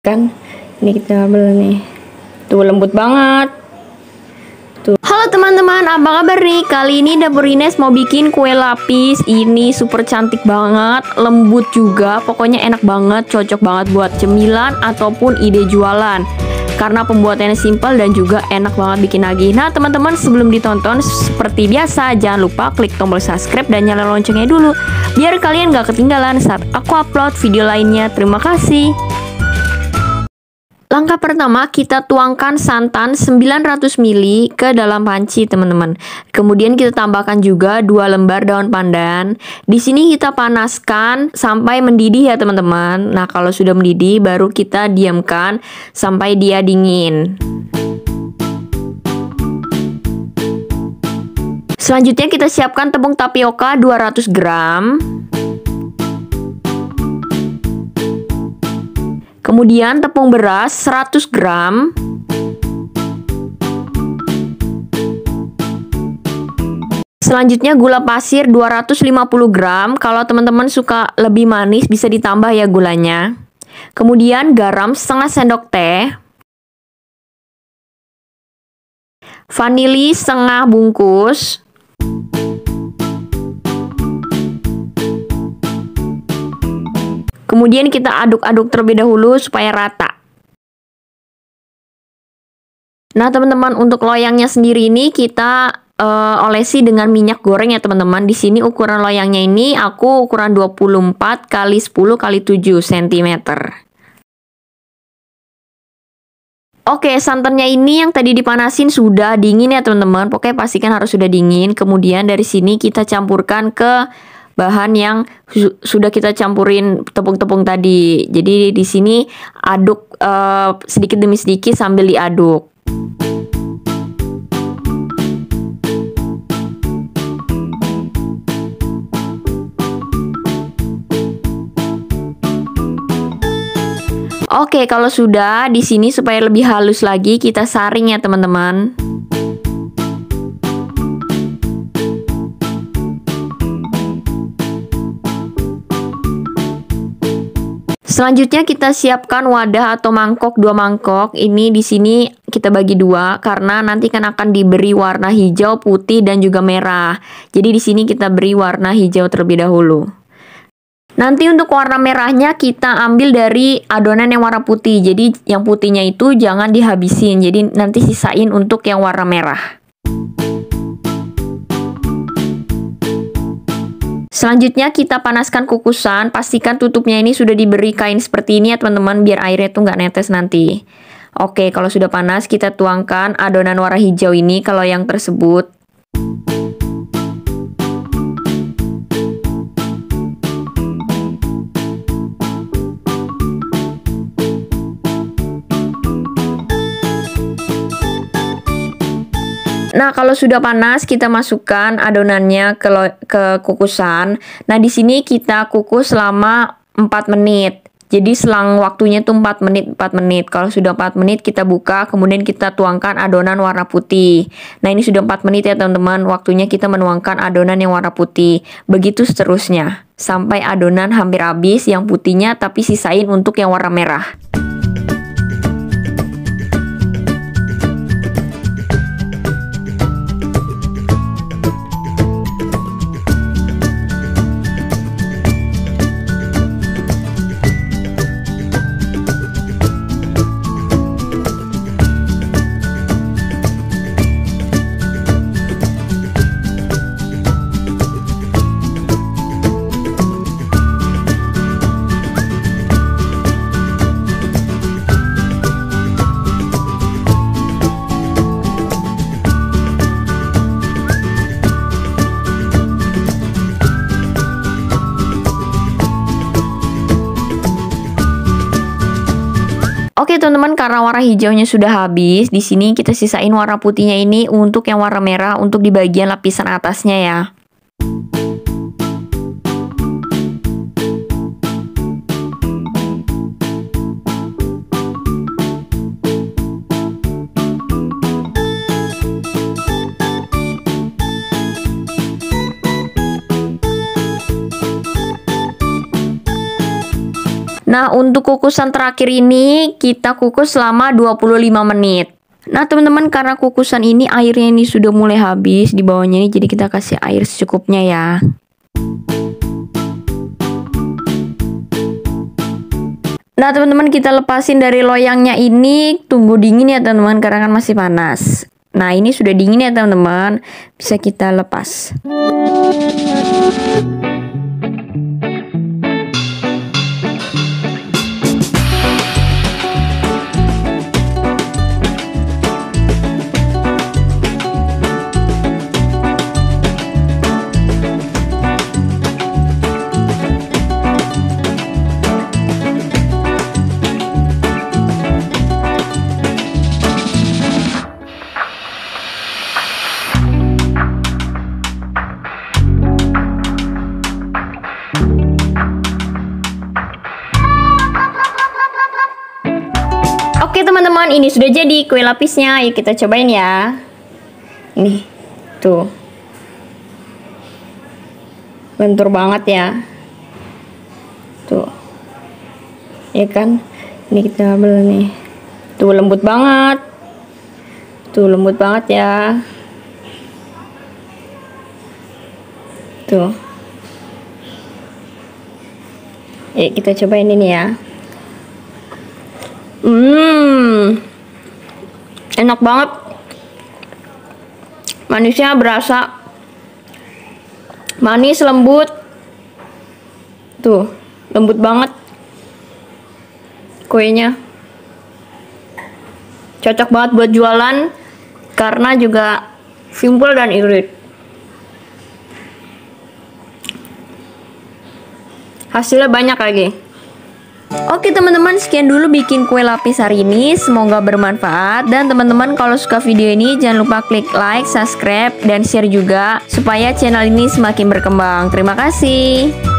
Kan ini kita ambil nih, tuh lembut banget tuh. Halo teman-teman, apa kabar nih? Kali ini Dapur Ines mau bikin kue lapis. Ini super cantik banget, lembut juga, pokoknya enak banget, cocok banget buat cemilan ataupun ide jualan karena pembuatannya simpel dan juga enak banget bikin lagi. Nah teman-teman, sebelum ditonton seperti biasa jangan lupa klik tombol subscribe dan nyalain loncengnya dulu biar kalian gak ketinggalan saat aku upload video lainnya. Terima kasih. Langkah pertama, kita tuangkan santan 900 ml ke dalam panci, teman-teman. Kemudian kita tambahkan juga 2 lembar daun pandan. Di sini kita panaskan sampai mendidih ya, teman-teman. Nah, kalau sudah mendidih baru kita diamkan sampai dia dingin. Selanjutnya kita siapkan tepung tapioka 200 gram. Kemudian tepung beras 100 gram. Selanjutnya gula pasir 250 gram. Kalau teman-teman suka lebih manis bisa ditambah ya gulanya. Kemudian garam setengah sendok teh. Vanili setengah bungkus. Kemudian kita aduk-aduk terlebih dahulu supaya rata. Nah teman-teman, untuk loyangnya sendiri ini kita olesi dengan minyak goreng ya teman-teman. Di sini ukuran loyangnya ini aku ukuran 24 x 10 x 7 cm. Oke, santannya ini yang tadi dipanasin sudah dingin ya teman-teman. Pokoknya pastikan harus sudah dingin. Kemudian dari sini kita campurkan ke bahan yang sudah kita campurin tepung-tepung tadi. Jadi di sini aduk sedikit demi sedikit sambil diaduk. Oke, kalau sudah di sini supaya lebih halus lagi kita saring ya teman-teman. Selanjutnya kita siapkan wadah atau mangkok 2 mangkok. Ini di sini kita bagi 2 karena nanti kan akan diberi warna hijau, putih dan juga merah. Jadi di sini kita beri warna hijau terlebih dahulu. Nanti untuk warna merahnya kita ambil dari adonan yang warna putih. Jadi yang putihnya itu jangan dihabisin. Jadi nanti sisain untuk yang warna merah. Selanjutnya kita panaskan kukusan, pastikan tutupnya ini sudah diberi kain seperti ini ya teman-teman, biar airnya tuh nggak netes nanti. Oke, kalau sudah panas kita tuangkan adonan warna hijau ini kalau yang tersebut. Nah, kalau sudah panas kita masukkan adonannya ke kukusan. Nah, di sini kita kukus selama 4 menit. Jadi selang waktunya tuh 4 menit. Kalau sudah 4 menit kita buka, kemudian kita tuangkan adonan warna putih. Nah, ini sudah 4 menit ya teman-teman. Waktunya kita menuangkan adonan yang warna putih. Begitu seterusnya sampai adonan hampir habis yang putihnya, tapi sisain untuk yang warna merah. Oke teman-teman, karena warna hijaunya sudah habis, di sini kita sisain warna putihnya ini untuk yang warna merah untuk di bagian lapisan atasnya ya. Nah, untuk kukusan terakhir ini kita kukus selama 25 menit. Nah, teman-teman, karena kukusan ini airnya ini sudah mulai habis di bawahnya ini, jadi kita kasih air secukupnya ya. Nah, teman-teman, kita lepasin dari loyangnya ini, tunggu dingin ya teman-teman, karena kan masih panas. Nah, ini sudah dingin ya teman-teman, bisa kita lepas. Oke teman-teman, ini sudah jadi kue lapisnya. Yuk kita cobain ya. Nih, tuh. Lentur banget ya. Tuh. Ya kan? Ini kita ambil nih. Tuh lembut banget. Tuh lembut banget ya. Tuh. Yuk kita cobain ini ya. Enak banget. Manisnya berasa. Manis, lembut. Tuh, lembut banget kuenya. Cocok banget buat jualan karena juga simple dan irit. Hasilnya banyak lagi. Oke teman-teman, sekian dulu bikin kue lapis hari ini. Semoga bermanfaat. Dan teman-teman kalau suka video ini jangan lupa klik like, subscribe, dan share juga supaya channel ini semakin berkembang. Terima kasih.